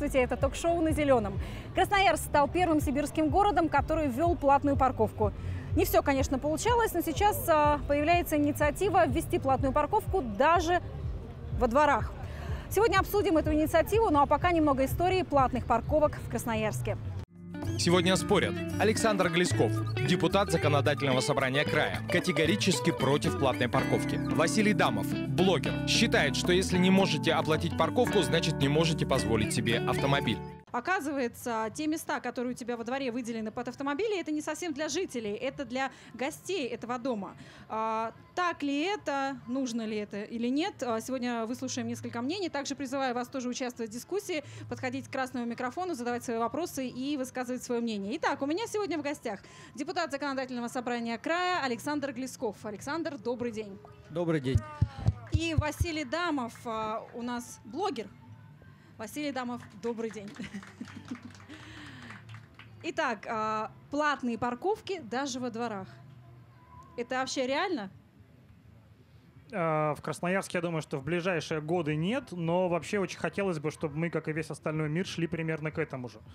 Здравствуйте, это ток-шоу «На зеленом». Красноярск стал первым сибирским городом, который ввел платную парковку. Не все, конечно, получалось, но сейчас появляется инициатива ввести платную парковку даже во дворах. Сегодня обсудим эту инициативу, ну а пока немного истории платных парковок в Красноярске. Сегодня спорят. Александр Глесков, депутат Законодательного собрания края, категорически против платной парковки. Василий Дамов, блогер, считает, что если не можете оплатить парковку, значит не можете позволить себе автомобиль. Оказывается, те места, которые у тебя во дворе выделены под автомобили, это не совсем для жителей, это для гостей этого дома. Так ли это, нужно ли это или нет? Сегодня выслушаем несколько мнений. Также призываю вас тоже участвовать в дискуссии, подходить к красному микрофону, задавать свои вопросы и высказывать свое мнение. Итак, у меня сегодня в гостях депутат Законодательного собрания края Александр Глесков. Александр, добрый день. Добрый день. И Василий Дамов, у нас блогер. Василий Дамов, добрый день. Итак, платные парковки даже во дворах. Это вообще реально? В Красноярске, я думаю, что в ближайшие годы нет, но вообще очень хотелось бы, чтобы мы, как и весь остальной мир, шли примерно к этому же.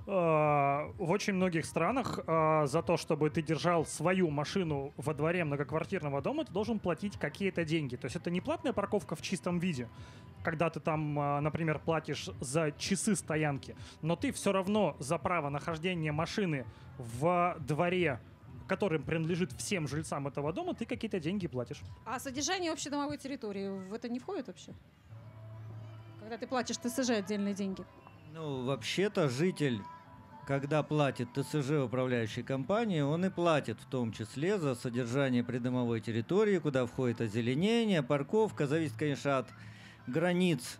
В очень многих странах за то, чтобы ты держал свою машину во дворе многоквартирного дома, ты должен платить какие-то деньги. То есть это не платная парковка в чистом виде, когда ты там, например, платишь за часы стоянки, но ты все равно за право нахождения машины в дворе, которым принадлежит всем жильцам этого дома, ты какие-то деньги платишь. А содержание общедомовой территории в это не входит вообще? Когда ты платишь ТСЖ отдельные деньги? Ну, вообще-то житель, когда платит ТСЖ управляющей компании, он и платит в том числе за содержание придомовой территории, куда входит озеленение, парковка. Зависит, конечно, от границ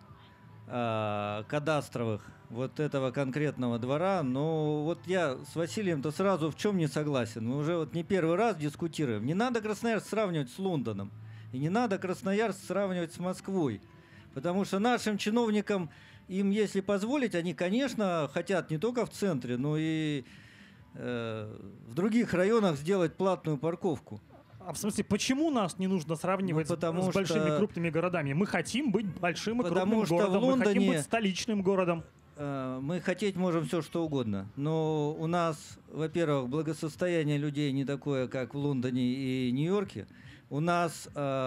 кадастровых вот этого конкретного двора. Но вот я с Василием-то сразу в чем не согласен. Мы уже вот не первый раз дискутируем. Не надо Красноярск сравнивать с Лондоном. И не надо Красноярск сравнивать с Москвой. Потому что нашим чиновникам, им, если позволить, они, конечно, хотят не только в центре, но и в других районах сделать платную парковку. А в смысле, почему нас не нужно сравнивать с большими крупными городами? Мы хотим быть большим и крупным городом, мы хотим быть столичным городом. Мы хотеть можем все, что угодно. Но у нас, во-первых, благосостояние людей не такое, как в Лондоне и Нью-Йорке. У нас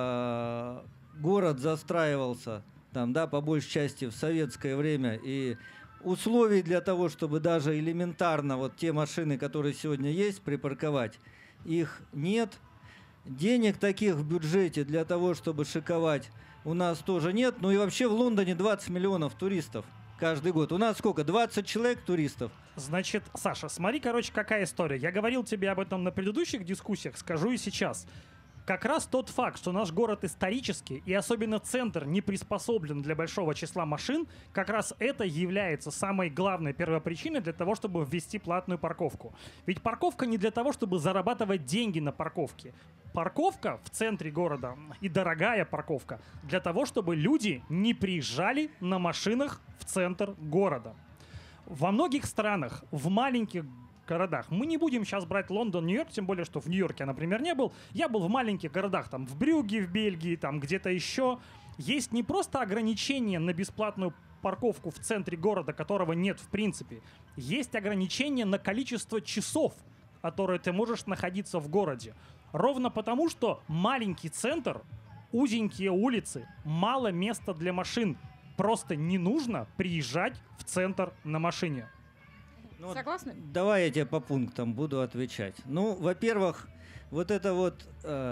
город застраивался там, да, по большей части в советское время, и условий для того, чтобы даже элементарно вот те машины, которые сегодня есть, припарковать, их нет. Денег таких в бюджете для того, чтобы шиковать, у нас тоже нет. Ну и вообще в Лондоне 20 миллионов туристов каждый год. У нас сколько? 20 человек туристов. Значит, Саша, смотри, короче, какая история. Я говорил тебе об этом на предыдущих дискуссиях, скажу и сейчас. Как раз тот факт, что наш город исторический, и особенно центр не приспособлен для большого числа машин, как раз это является самой главной первопричиной для того, чтобы ввести платную парковку. Ведь парковка не для того, чтобы зарабатывать деньги на парковке. Парковка в центре города, и дорогая парковка, для того, чтобы люди не приезжали на машинах в центр города. Во многих странах, в маленьких городах. Мы не будем сейчас брать Лондон, Нью-Йорк, тем более, что в Нью-Йорке я, например, не был. Я был в маленьких городах, там в Брюгге, в Бельгии, там где-то еще. Есть не просто ограничения на бесплатную парковку в центре города, которого нет в принципе. Есть ограничения на количество часов, которые ты можешь находиться в городе. Ровно потому, что маленький центр, узенькие улицы, мало места для машин. Просто не нужно приезжать в центр на машине. Ну, согласны? Давай я тебе по пунктам буду отвечать. Ну, во-первых, вот эта вот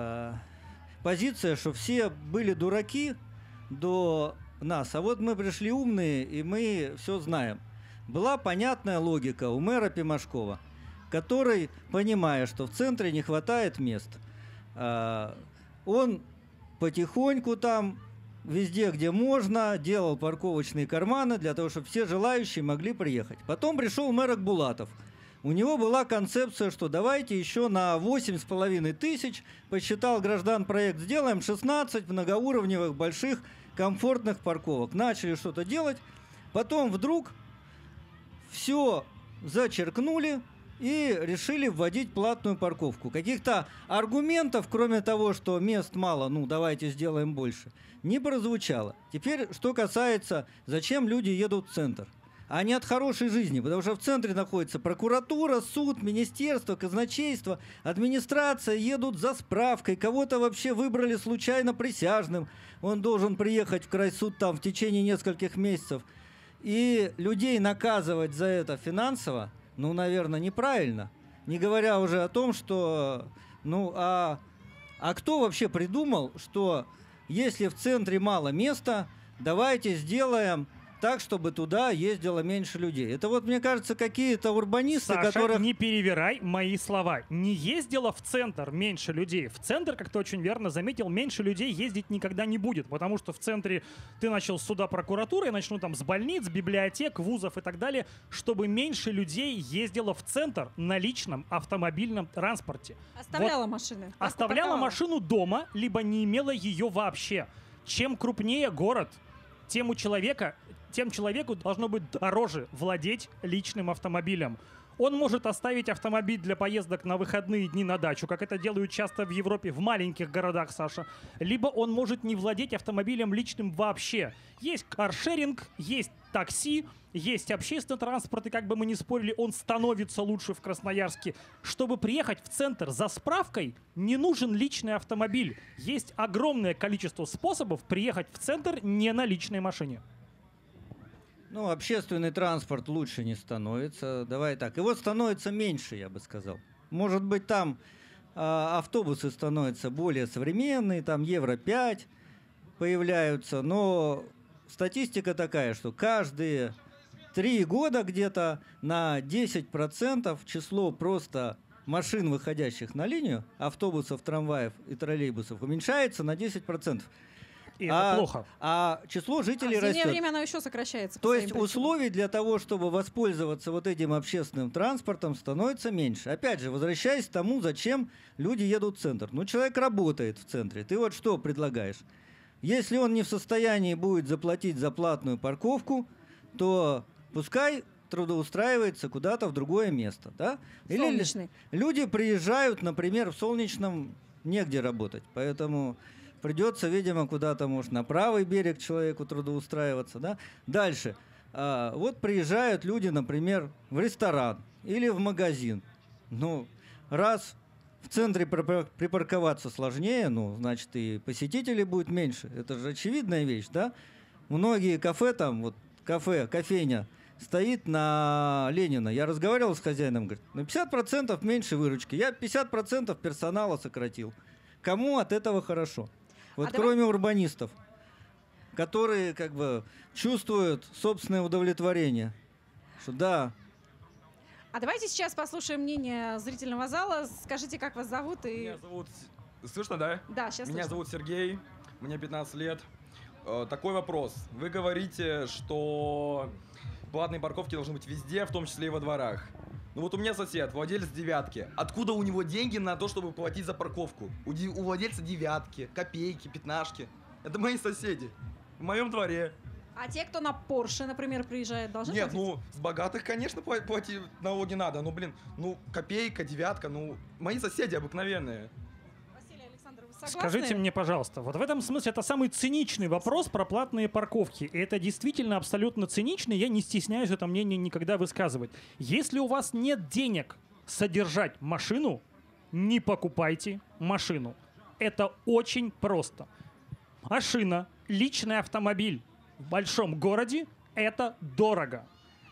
позиция, что все были дураки до нас, а вот мы пришли умные, и мы все знаем. Была понятная логика у мэра Пимашкова, который, понимая, что в центре не хватает мест, он потихоньку там, везде, где можно, делал парковочные карманы для того, чтобы все желающие могли приехать. Потом пришел мэр Акбулатов. У него была концепция, что давайте еще на 8,5 тысяч, посчитал граждан проект, сделаем 16 многоуровневых, больших, комфортных парковок. Начали что-то делать, потом вдруг все зачеркнули и решили вводить платную парковку. Каких-то аргументов, кроме того, что мест мало, ну давайте сделаем больше, не прозвучало. Теперь, что касается, зачем люди едут в центр. а не от хорошей жизни, потому что в центре находится прокуратура, суд, министерство, казначейство, администрация, едут за справкой, кого-то вообще выбрали случайно присяжным, он должен приехать в крайсуд там в течение нескольких месяцев. И людей наказывать за это финансово, ну, наверное, неправильно. Не говоря уже о том, что, а кто вообще придумал, что если в центре мало места, давайте сделаем так, чтобы туда ездило меньше людей. Это вот, мне кажется, какие-то урбанисты, Саша, которых... не перевирай мои слова. Не ездило в центр меньше людей. В центр, как ты очень верно заметил, меньше людей ездить никогда не будет, потому что в центре ты начал с суда прокуратуры, я начну там с больниц, библиотек, вузов и так далее, чтобы меньше людей ездило в центр на личном автомобильном транспорте. Оставляла машины. Оставляла машину дома, либо не имела ее вообще. Чем крупнее город, тем человеку должно быть дороже владеть личным автомобилем. Он может оставить автомобиль для поездок на выходные дни на дачу, как это делают часто в Европе, в маленьких городах, Саша. Либо он может не владеть автомобилем личным вообще. Есть каршеринг, есть такси, есть общественный транспорт, и как бы мы ни спорили, он становится лучше в Красноярске. Чтобы приехать в центр за справкой, не нужен личный автомобиль. Есть огромное количество способов приехать в центр не на личной машине. Ну, общественный транспорт лучше не становится. Давай так. Его становится меньше, я бы сказал. Может быть, там автобусы становятся более современные, там Евро-5 появляются, но статистика такая, что каждые 3 года где-то на 10% число просто машин, выходящих на линию, автобусов, трамваев и троллейбусов, уменьшается на 10%. И это плохо. А число жителей в зимнее растет. время оно еще сокращается. То есть условий для того, чтобы воспользоваться вот этим общественным транспортом, становится меньше. Опять же, возвращаясь к тому, зачем люди едут в центр. Ну, человек работает в центре. Ты вот что предлагаешь? Если он не в состоянии будет заплатить за платную парковку, то пускай трудоустраивается куда-то в другое место. Да? Или Солнечный. люди приезжают, например, в Солнечном негде работать. Поэтому... придется, видимо, куда-то, может, на правый берег человеку трудоустраиваться, да? Дальше. Вот приезжают люди, например, в ресторан или в магазин. Ну, раз в центре припарковаться сложнее, ну, значит, и посетителей будет меньше. Это же очевидная вещь, да? Многие кафе там, вот кофейня, стоит на Ленина. Я разговаривал с хозяином, говорит, на 50% меньше выручки. Я 50% персонала сократил. Кому от этого хорошо? Вот кроме урбанистов, которые как бы чувствуют собственное удовлетворение. Что да. А давайте сейчас послушаем мнение зрительного зала. Скажите, как вас зовут? И... Меня зовут... Слышно, да? Да, сейчас Меня слышно. зовут Сергей, мне 15 лет. Такой вопрос. Вы говорите, что платные парковки должны быть везде, в том числе и во дворах. Ну вот у меня сосед, владелец девятки. Откуда у него деньги на то, чтобы платить за парковку? У владельца девятки, копейки, пятнашки. Это мои соседи. В моем дворе. А те, кто на Порше, например, приезжает, должны Нет, платить? ну, с богатых, конечно, платить налоги надо. Ну, блин, ну, копейка, девятка, ну, мои соседи обыкновенные. Василий, Александр, вы согласны? Скажите мне, пожалуйста, вот в этом смысле это самый циничный вопрос про платные парковки. И это действительно абсолютно цинично, я не стесняюсь это мнение никогда высказывать. Если у вас нет денег содержать машину, не покупайте машину. Это очень просто. Машина, личный автомобиль в большом городе – это дорого.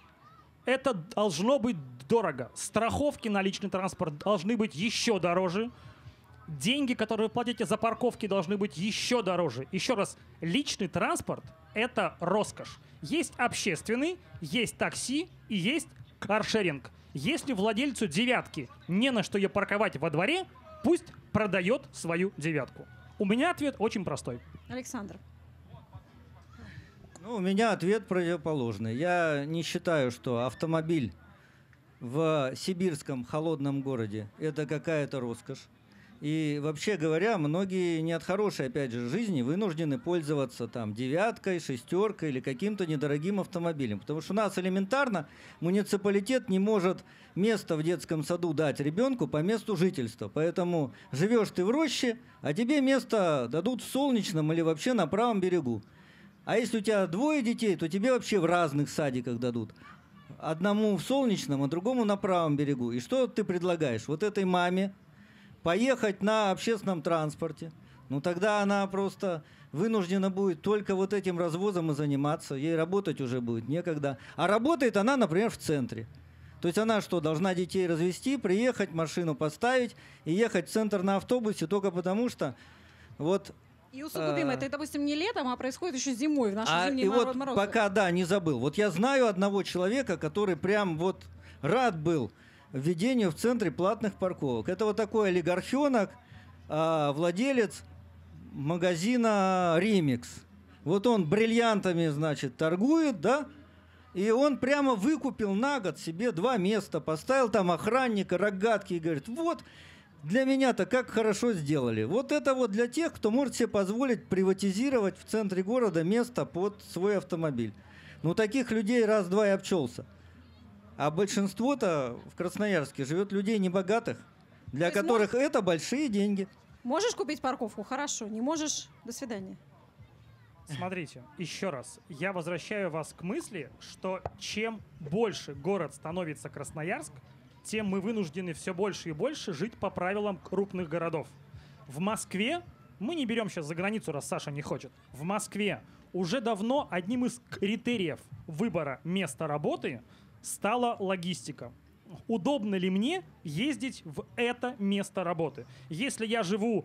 Это должно быть дорого. Страховки на личный транспорт должны быть еще дороже. Деньги, которые вы платите за парковки, должны быть еще дороже. Еще раз, личный транспорт – это роскошь. Есть общественный, есть такси и есть каршеринг. Если владельцу девятки не на что ее парковать во дворе, пусть продает свою девятку. У меня ответ очень простой. Александр. Ну, у меня ответ противоположный. Я не считаю, что автомобиль в сибирском холодном городе – это какая-то роскошь. И вообще говоря, многие не от хорошей, опять же, жизни вынуждены пользоваться там девяткой, шестеркой или каким-то недорогим автомобилем. Потому что у нас элементарно муниципалитет не может место в детском саду дать ребенку по месту жительства. Поэтому живешь ты в роще, а тебе место дадут в Солнечном или вообще на правом берегу. А если у тебя 2 детей, то тебе вообще в разных садиках дадут. Одному в Солнечном, а другому на правом берегу. И что ты предлагаешь? Вот этой маме поехать на общественном транспорте. Ну тогда она просто вынуждена будет только вот этим развозом и заниматься. Ей работать уже будет некогда. А работает она, например, в центре. То есть она что, должна детей развести, приехать, машину поставить и ехать в центр на автобусе только потому, что вот... И усугубим это, допустим, не летом, а происходит еще зимой, в наши зимние и вот морозы. пока, да, не забыл. Вот я знаю одного человека, который прям вот рад был введению в центре платных парковок. Это вот такой олигархенок, владелец магазина «Ремикс». Вот он бриллиантами, значит, торгует, да, и он прямо выкупил на год себе 2 места, поставил там охранника, рогатки и говорит, вот... Для меня-то как хорошо сделали. Вот это вот для тех, кто может себе позволить приватизировать в центре города место под свой автомобиль. Ну, таких людей раз-два и обчелся. А большинство-то в Красноярске живет людей небогатых, для которых это большие деньги. Можешь купить парковку? Хорошо. Не можешь? До свидания. Смотрите, еще раз. Я возвращаю вас к мысли, что чем больше город становится Красноярск, тем мы вынуждены все больше и больше жить по правилам крупных городов. В Москве, мы не берем сейчас за границу, раз Саша не хочет, в Москве уже давно одним из критериев выбора места работы стала логистика. Удобно ли мне ездить в это место работы? Если я живу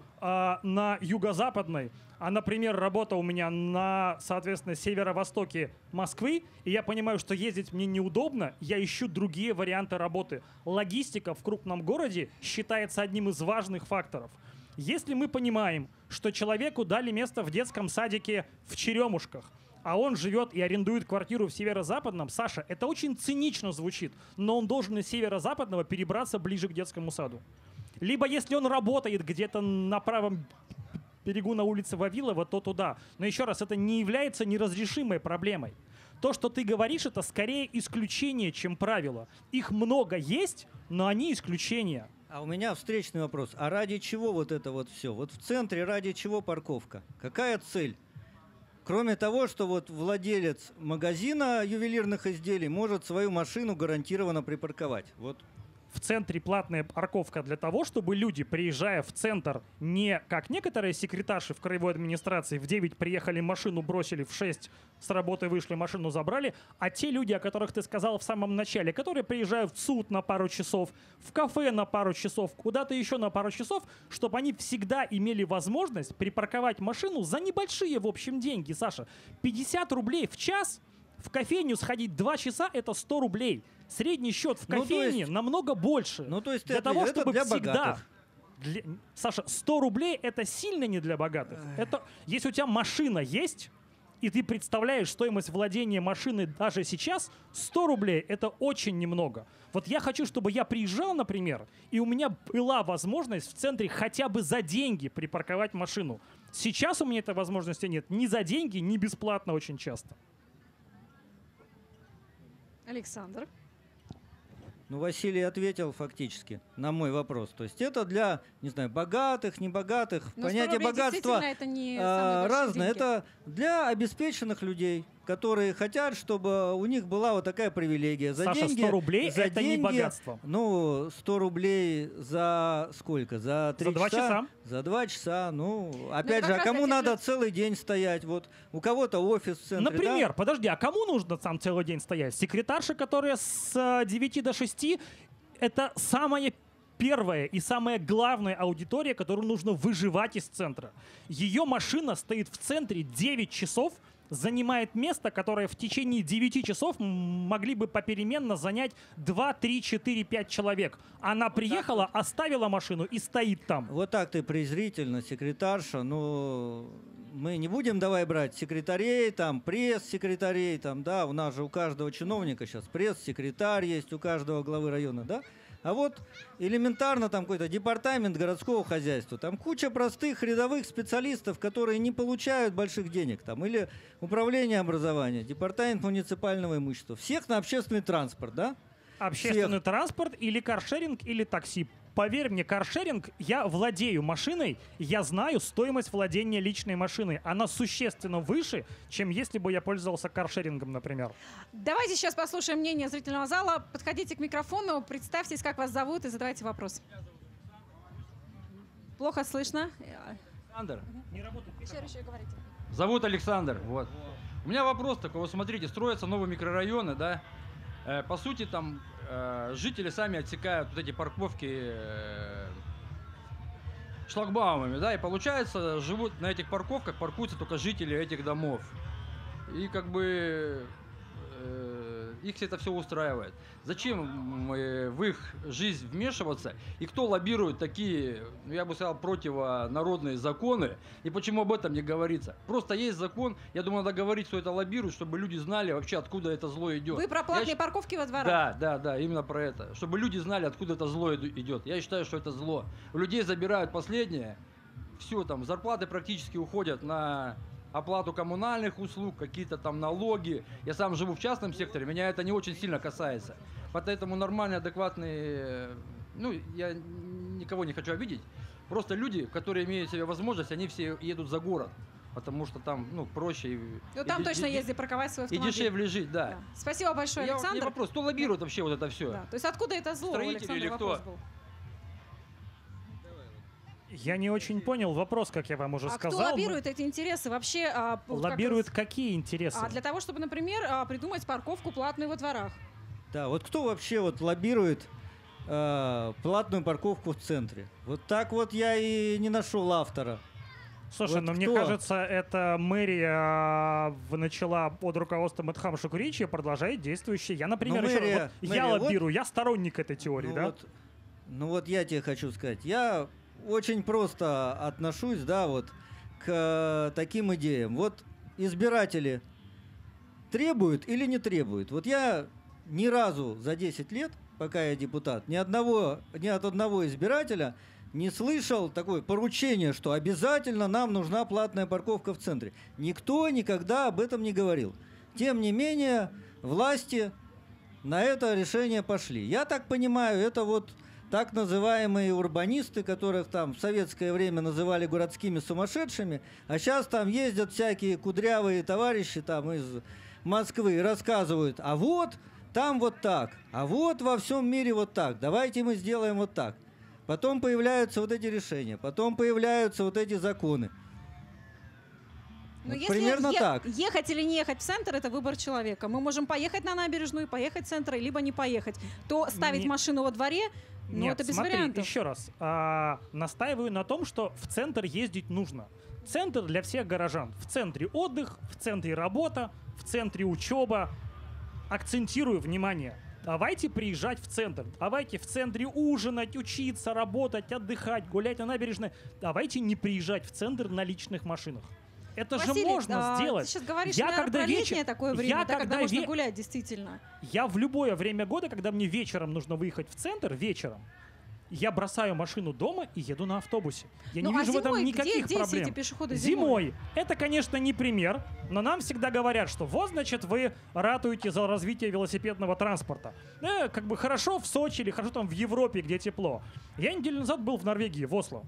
на юго-западной, а, например, работа у меня на, соответственно, северо-востоке Москвы, и я понимаю, что ездить мне неудобно, я ищу другие варианты работы. Логистика в крупном городе считается одним из важных факторов. Если мы понимаем, что человеку дали место в детском садике в Черемушках, а он живет и арендует квартиру в северо-западном, Саша, это очень цинично звучит, но он должен из северо-западного перебраться ближе к детскому саду. Либо если он работает где-то на правом берегу на улице Вавилова, то туда. Но еще раз, это не является неразрешимой проблемой. То, что ты говоришь, это скорее исключение, чем правило. Их много есть, но они исключения. А у меня встречный вопрос. А ради чего вот это вот все? Вот в центре ради чего парковка? Какая цель? Кроме того, что вот владелец магазина ювелирных изделий может свою машину гарантированно припарковать. Вот. В центре платная парковка для того, чтобы люди, приезжая в центр, не как некоторые секретарши в краевой администрации в 9 приехали, машину бросили, в 6 с работы вышли, машину забрали, а те люди, о которых ты сказал в самом начале, которые приезжают в суд на пару часов, в кафе на пару часов, куда-то еще на пару часов, чтобы они всегда имели возможность припарковать машину за небольшие, в общем, деньги, Саша. 50 рублей в час, в кофейню сходить 2 часа – это 100 рублей. Средний счет в кофейне намного больше. Ну, то есть для это, того, чтобы для всегда... богатых. Саша, 100 рублей – это сильно не для богатых. Это, если у тебя машина есть, и ты представляешь стоимость владения машины даже сейчас, 100 рублей – это очень немного. Вот я хочу, чтобы я приезжал, например, и у меня была возможность в центре хотя бы за деньги припарковать машину. Сейчас у меня этой возможности нет. Ни за деньги, ни бесплатно очень часто. Александр. Ну, Василий ответил фактически на мой вопрос. То есть это для, не знаю, богатых, небогатых. Но понятие богатства это не самые разное. деньги. Это для обеспеченных людей, которые хотят, чтобы у них была вот такая привилегия. За Саша, деньги, 100 рублей за это деньги, не богатство. Ну, 100 рублей за сколько? За 3 За 2 часа. За 2 часа. Ну, опять как же, а раз кому эти надо люди- целый день стоять? Вот у кого-то офис в центре, Например, да? подожди, а кому нужно там целый день стоять? Секретарша, которая с 9 до 6, это самая первая и самая главная аудитория, которую нужно выживать из центра. Ее машина стоит в центре 9 часов, занимает место, которое в течение 9 часов могли бы попеременно занять 2, 3, 4, 5 человек. Она приехала, оставила машину и стоит там. Вот так ты презрительно, секретарша. Ну, мы не будем давай брать секретарей, там, пресс-секретарей, там, да, у нас же у каждого чиновника сейчас пресс-секретарь есть, у каждого главы района, да? А вот элементарно там какой-то департамент городского хозяйства, там куча простых рядовых специалистов, которые не получают больших денег, там, или управление образования, департамент муниципального имущества. Всех на общественный транспорт, да? Общественный транспорт или каршеринг, или такси. поверь мне, каршеринг, я владею машиной, я знаю стоимость владения личной машиной. Она существенно выше, чем если бы я пользовался каршерингом, например. Давайте сейчас послушаем мнение зрительного зала. Подходите к микрофону, представьтесь, как вас зовут, и задавайте вопрос. Плохо слышно. Александр. Еще говорите. Зовут Александр. Вот. У меня вопрос такой. Вот смотрите, строятся новые микрорайоны, да? По сути, там жители сами отсекают вот эти парковки шлагбаумами, да? И получается, живут на этих парковках, паркуются только жители этих домов. И как бы их это все устраивает. Зачем в их жизнь вмешиваться? И кто лоббирует такие, я бы сказал, противонародные законы? И почему об этом не говорится? Просто есть закон, я думаю, надо говорить, что это лоббирует, чтобы люди знали вообще, откуда это зло идет. Вы про платные парковки во дворах? Да, именно про это. Чтобы люди знали, откуда это зло идет. Я считаю, что это зло. У людей забирают последнее, все, там, зарплаты практически уходят на оплату коммунальных услуг, какие-то там налоги. Я сам живу в частном секторе, меня это не очень сильно касается. Поэтому нормальные, адекватные, я никого не хочу обидеть. Просто люди, которые имеют себе возможность, они все едут за город. Потому что там, проще. Там точно есть где парковать свой автомобиль. И дешевле жить, да. Спасибо большое, Александр. Вопрос, кто лоббирует вообще вот это все? Да. То есть откуда это зло? Строители или кто? Я не очень понял вопрос, как я вам уже сказал. Кто лоббирует эти интересы? Вообще, лоббирует какие интересы? Для того, чтобы, например, придумать парковку платную во дворах. Да, вот кто вообще лоббирует платную парковку в центре? Вот так вот я и не нашел автора. Слушай, вот мне кажется, это мэрия начала под руководством Эдхам Шукуричи, продолжает действующая. Я, например, я лоббирую, я сторонник этой теории, да? Вот я тебе хочу сказать. Я очень просто отношусь, к таким идеям. Вот избиратели требуют или не требуют? Вот я ни разу за 10 лет, пока я депутат, ни от одного избирателя не слышал такое поручение, что обязательно нам нужна платная парковка в центре. Никто никогда об этом не говорил. Тем не менее, власти на это решение пошли. Я так понимаю, это так называемые урбанисты, которых там в советское время называли городскими сумасшедшими, а сейчас там ездят всякие кудрявые товарищи там из Москвы и рассказывают, а вот там вот так, а вот во всем мире вот так, давайте мы сделаем вот так. Потом появляются вот эти решения, потом появляются вот эти законы. Но если примерно так. Ехать или не ехать в центр — это выбор человека. Мы можем поехать на набережную, поехать в центр, либо не поехать. То ставить машину во дворе, это без вариантов. Еще раз. Настаиваю на том, что в центр ездить нужно. Центр для всех горожан. В центре отдых, в центре работа, в центре учеба. Акцентирую внимание. Давайте приезжать в центр. Давайте в центре ужинать, учиться, работать, отдыхать, гулять на набережной. Давайте не приезжать в центр на личных машинах. Это Василий, же можно сделать. Ты сейчас говоришь, про летнее такое время, когда можно гулять, действительно. Я в любое время года, когда мне вечером нужно выехать в центр, я бросаю машину дома и еду на автобусе. Я не вижу в этом никаких проблем. Эти пешеходы зимой. Это, конечно, не пример, но нам всегда говорят, что вы ратуете за развитие велосипедного транспорта. Хорошо в Сочи или хорошо там в Европе, где тепло. Я неделю назад был в Норвегии, в Осло.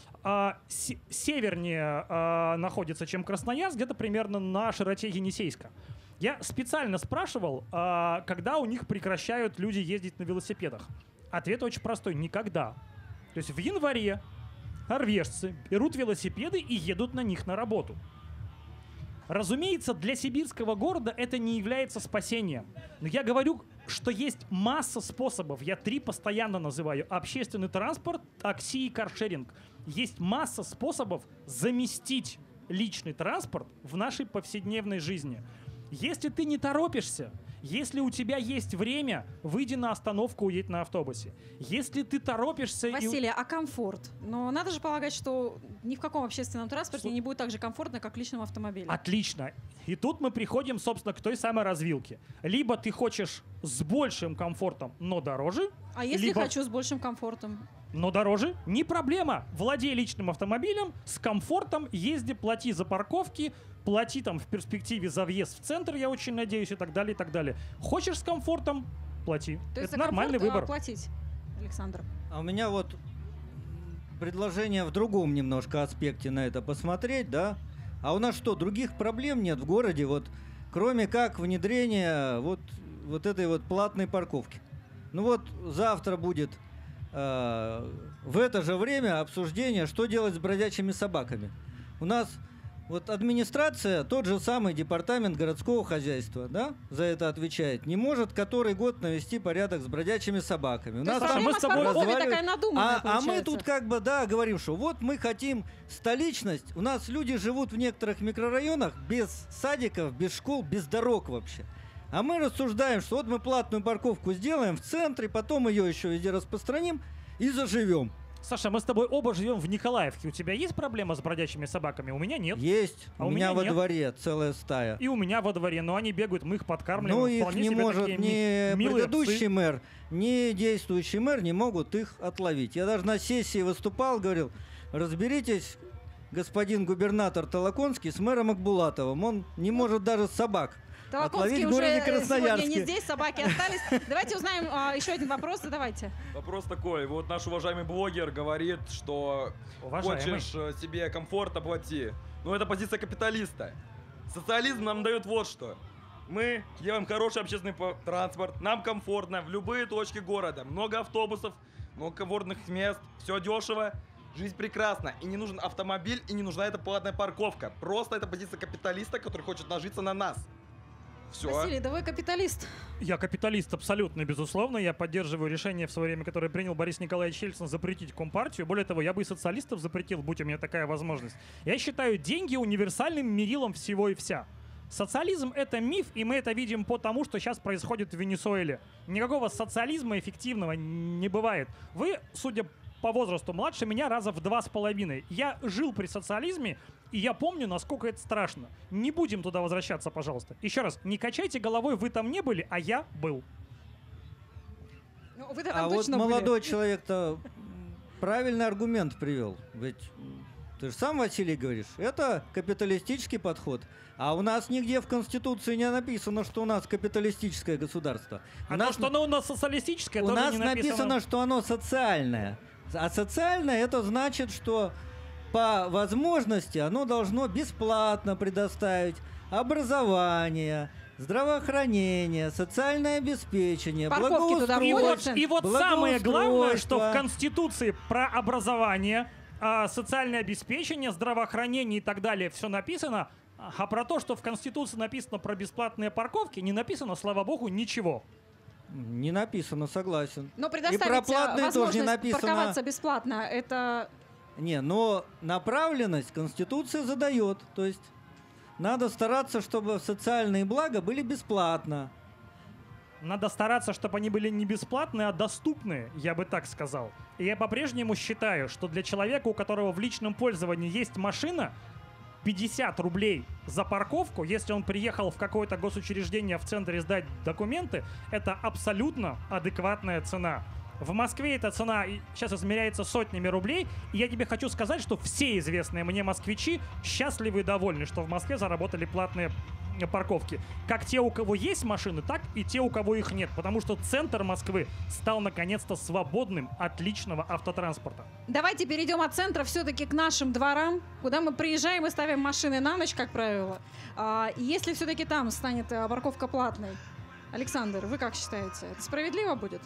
Севернее находится, чем Красноярск, где-то примерно на широте Енисейска. Я специально спрашивал, когда у них прекращают люди ездить на велосипедах. Ответ очень простой – никогда. То есть в январе норвежцы берут велосипеды и едут на них на работу. Разумеется, для сибирского города это не является спасением. Но я говорю, что есть масса способов. Я 3 постоянно называю. Общественный транспорт, такси и каршеринг. Есть масса способов заместить личный транспорт в нашей повседневной жизни. Если ты не торопишься, если у тебя есть время, выйди на остановку, уедь на автобусе. Если ты торопишься... Василий, а комфорт? Но надо же полагать, что ни в каком общественном транспорте не будет так же комфортно, как в личном автомобиле. Отлично. И тут мы приходим, собственно, к той самой развилке. Либо ты хочешь с большим комфортом, но дороже. А если хочу с большим комфортом? Но дороже? Не проблема. Владей личным автомобилем, с комфортом езди, плати за парковки, плати там в перспективе за въезд в центр, я очень надеюсь, и так далее, и так далее. Хочешь с комфортом — плати. То есть это нормальный выбор. Платить, Александр. А у меня предложение в другом немножко аспекте на это посмотреть, да? А у нас что, других проблем нет в городе, вот, кроме как внедрения вот этой вот платной парковки? Ну вот завтра будет в это же время обсуждение, что делать с бродячими собаками. У нас вот администрация, тот же самый департамент городского хозяйства, да, за это отвечает, не может который год навести порядок с бродячими собаками. У То есть нас проблема мы с с тобой парковками разваливают- такая надуманная а мы получается. тут как бы, да, говорим, что вот мы хотим столичность. У нас люди живут в некоторых микрорайонах без садиков, без школ, без дорог вообще. А мы рассуждаем, что вот мы платную парковку сделаем в центре, потом ее еще везде распространим и заживем. Саша, мы с тобой оба живем в Николаевке. У тебя есть проблема с бродячими собаками? У меня нет. Есть. А у у меня меня во нет. дворе целая стая. И у меня во дворе, но они бегают, мы их подкармливаем. Ну, их Вполне не себе может такие ни милые предыдущий псы. мэр, ни действующий мэр не могут их отловить. Я даже на сессии выступал, говорил, разберитесь, господин губернатор Толоконский, с мэром Акбулатовым. Он не может даже собак Толоконский отловить в городе уже сегодня не Красноярске. здесь, собаки остались. Давайте узнаем еще один вопрос, задавайте. Вопрос такой. Вот наш уважаемый блогер говорит, что Уважаемый. хочешь себе комфорт, оплати. Но это позиция капиталиста. Социализм нам дает вот что. Мы делаем хороший общественный транспорт, нам комфортно в любые точки города. Много автобусов, много комфортных мест, все дешево. Жизнь прекрасна. И не нужен автомобиль, и не нужна эта платная парковка. Просто это позиция капиталиста, который хочет нажиться на нас. Все. Василий, да вы капиталист. Я капиталист абсолютно, безусловно. Я поддерживаю решение в свое время, которое принял Борис Николаевич Ельцин, запретить Компартию. Более того, я бы и социалистов запретил, будь у меня такая возможность. Я считаю деньги универсальным мерилом всего и вся. Социализм — это миф, и мы это видим по тому, что сейчас происходит в Венесуэле. Никакого социализма эффективного не бывает. Вы, судя по возрасту, младше меня раза в 2,5. Я жил при социализме, и я помню, насколько это страшно. Не будем туда возвращаться, пожалуйста. Еще раз, не качайте головой, вы там не были, а я был. Ну, вы-то А там вот точно были. молодой человек-то правильный аргумент привел. Ведь ты же сам, Василий, говоришь, это капиталистический подход. А у нас нигде в Конституции не написано, что у нас капиталистическое государство. А У то, нас что оно у нас социалистическое, У тоже нас не написано, что оно социальное. А социальное это значит, что по возможности оно должно бесплатно предоставить образование, здравоохранение, социальное обеспечение, Парковки туда благоустройство. И вот самое главное, что в благоустройство. Конституции про образование, социальное обеспечение, здравоохранение и так далее все написано, а про то, что в Конституции написано про бесплатные парковки, не написано, слава богу, ничего. Не написано, согласен. Но И про предоставить платные тоже не возможность написано. парковаться бесплатно, это... Не, но направленность Конституция задает. То есть надо стараться, чтобы социальные блага были бесплатно. Надо стараться, чтобы они были не бесплатные, а доступные, я бы так сказал. И я по-прежнему считаю, что для человека, у которого в личном пользовании есть машина, 50 рублей за парковку, если он приехал в какое-то госучреждение в центре сдать документы, это абсолютно адекватная цена. В Москве эта цена сейчас измеряется сотнями рублей, и я тебе хочу сказать, что все известные мне москвичи счастливы и довольны, что в Москве заработали платные парковки. Как те, у кого есть машины, так и те, у кого их нет, потому что центр Москвы стал наконец-то свободным от личного автотранспорта. Давайте перейдем от центра все-таки к нашим дворам, куда мы приезжаем и ставим машины на ночь, как правило. Если все-таки там станет парковка платной, Александр, вы как считаете, это справедливо будет?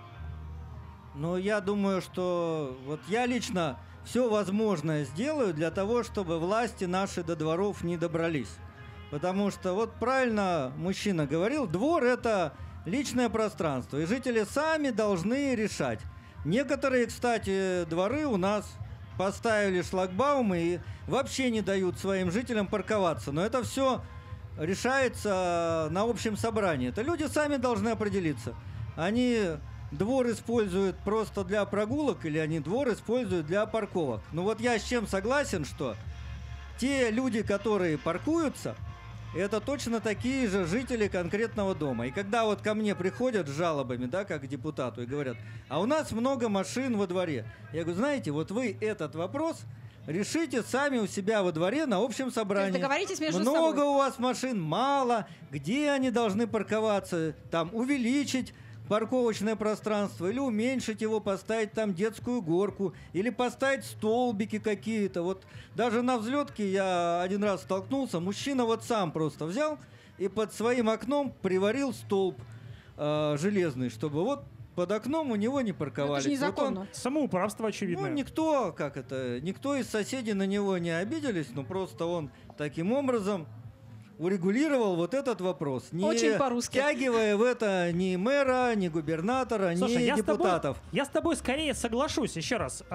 Но я думаю, что вот я лично все возможное сделаю для того, чтобы власти наши до дворов не добрались. Потому что вот правильно мужчина говорил, двор — это личное пространство, и жители сами должны решать. Некоторые, кстати, дворы у нас поставили шлагбаумы и вообще не дают своим жителям парковаться. Но это все решается на общем собрании. Это люди сами должны определиться. Они двор используют просто для прогулок или они двор используют для парковок. Ну вот я с чем согласен, что те люди, которые паркуются, это точно такие же жители конкретного дома. И когда вот ко мне приходят с жалобами, да, как к депутату, и говорят, а у нас много машин во дворе. Я говорю, знаете, вот вы этот вопрос решите сами у себя во дворе на общем собрании. договоритесь между Много собой. у вас машин, мало, где они должны парковаться, там увеличить парковочное пространство, или уменьшить его, поставить там детскую горку, или поставить столбики какие-то. Вот даже на взлетке я один раз столкнулся, мужчина вот сам просто взял и под своим окном приварил столб железный, чтобы вот под окном у него не парковались. Это же незаконно. Вот Самоуправство очевидно. ну, никто из соседей на него не обиделись, но просто он таким образом урегулировал вот этот вопрос, не Очень по-русски. втягивая в это ни мэра, ни губернатора, Слушай, ни я депутатов. Я с тобой скорее соглашусь, еще раз.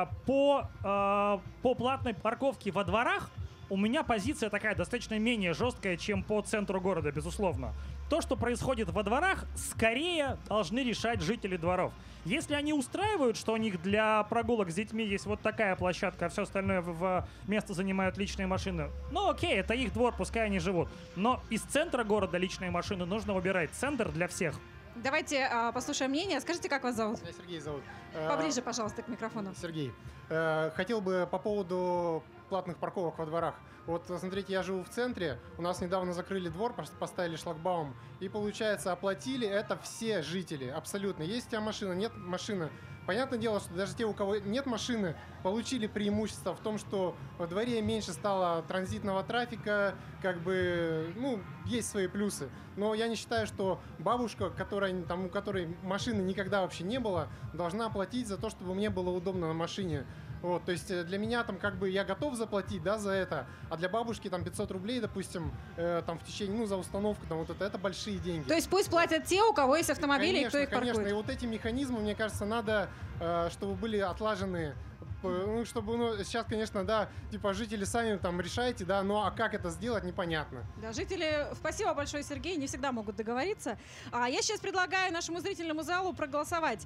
По платной парковке во дворах у меня позиция такая достаточно менее жесткая, чем по центру города, безусловно. То, что происходит во дворах, скорее должны решать жители дворов. Если они устраивают, что у них для прогулок с детьми есть вот такая площадка, а все остальное в место занимают личные машины, ну окей, это их двор, пускай они живут. Но из центра города личные машины нужно выбирать центр для всех. Давайте послушаем мнение. Скажите, как вас зовут? Меня Сергей зовут. Поближе, пожалуйста, к микрофону. Сергей. Хотел бы по поводу платных парковок во дворах. Вот, смотрите, я живу в центре, у нас недавно закрыли двор, поставили шлагбаум, и, получается, оплатили это все жители, абсолютно. Есть у тебя машина, нет машины. Понятное дело, что даже те, у кого нет машины, получили преимущество в том, что во дворе меньше стало транзитного трафика, как бы, ну, есть свои плюсы. Но я не считаю, что бабушка, у которой машины никогда вообще не было, должна оплатить за то, чтобы мне было удобно на машине. Вот, то есть для меня там как бы я готов заплатить, да, за это, а для бабушки там 500 рублей, допустим, там в течение, ну, за установку, там вот это большие деньги. То есть пусть платят те, у кого есть автомобили, конечно, и кто их конечно. паркует. И вот эти механизмы, мне кажется, надо, чтобы были отлажены. Ну, чтобы, ну, сейчас, конечно, да, типа, жители сами там решайте, да, но а как это сделать, непонятно. Да, жители, спасибо большое, Сергей, не всегда могут договориться. Я сейчас предлагаю нашему зрительному залу проголосовать.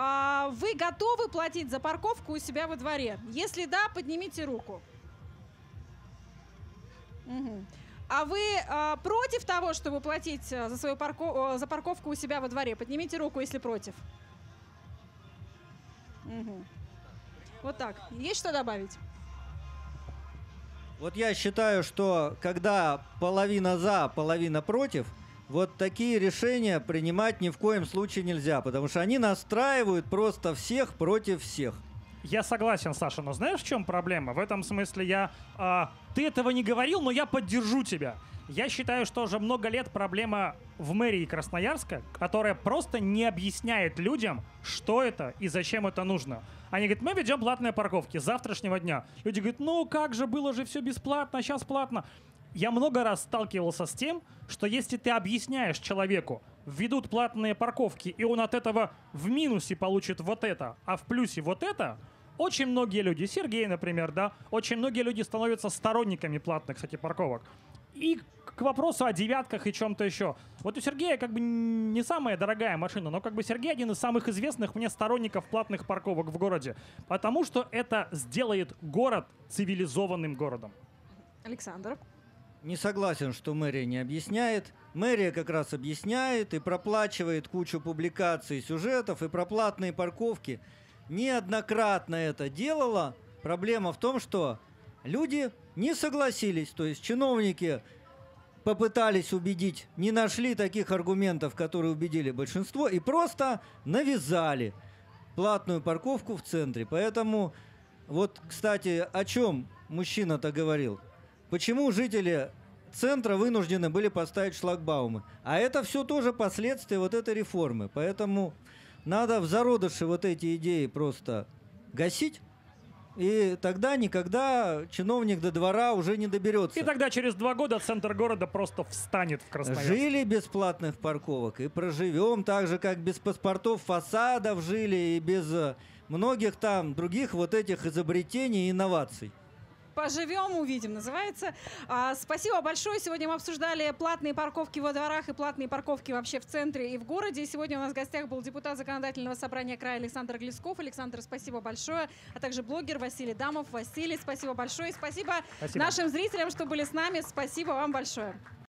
Вы готовы платить за парковку у себя во дворе? Если да, поднимите руку. Угу. А вы против того, чтобы платить за свою за парковку у себя во дворе? Поднимите руку, если против. Угу. Вот так. Есть что добавить? Вот я считаю, что когда половина за, половина против, вот такие решения принимать ни в коем случае нельзя, потому что они настраивают просто всех против всех. Я согласен, Саша, но знаешь, в чем проблема? В этом смысле ты этого не говорил, но я поддержу тебя. Я считаю, что уже много лет проблема в мэрии Красноярска, которая просто не объясняет людям, что это и зачем это нужно. Они говорят, мы ведем платные парковки с завтрашнего дня. Люди говорят, ну как же, было же все бесплатно, а сейчас платно. Я много раз сталкивался с тем, что если ты объясняешь человеку, введут платные парковки, и он от этого в минусе получит вот это, а в плюсе вот это, очень многие люди, Сергей, например, да, очень многие люди становятся сторонниками платных, кстати, парковок. И к вопросу о девятках и чем-то еще. Вот у Сергея как бы не самая дорогая машина, но как бы Сергей один из самых известных мне сторонников платных парковок в городе. Потому что это сделает город цивилизованным городом. Александр. Не согласен, что мэрия не объясняет. Мэрия как раз объясняет и проплачивает кучу публикаций, сюжетов и про платные парковки. Неоднократно это делала. Проблема в том, что люди не согласились, то есть чиновники попытались убедить, не нашли таких аргументов, которые убедили большинство, и просто навязали платную парковку в центре. Поэтому, вот, кстати, о чем мужчина-то говорил? Почему жители центра вынуждены были поставить шлагбаумы? А это все тоже последствия вот этой реформы. Поэтому надо в зародыше вот эти идеи просто гасить. И тогда никогда чиновник до двора уже не доберется. И тогда через 2 года центр города просто встанет в Красноярске. Жили без платных парковок и проживем так же, как без паспортов фасадов жили и без многих там других вот этих изобретений и инноваций. Поживем, увидим, называется. Спасибо большое. Сегодня мы обсуждали платные парковки во дворах и платные парковки вообще в центре и в городе. Сегодня у нас в гостях был депутат Законодательного собрания края Александр Глесков. Александр, спасибо большое. А также блогер Василий Дамов. Василий, спасибо большое. Спасибо нашим зрителям, что были с нами. Спасибо вам большое.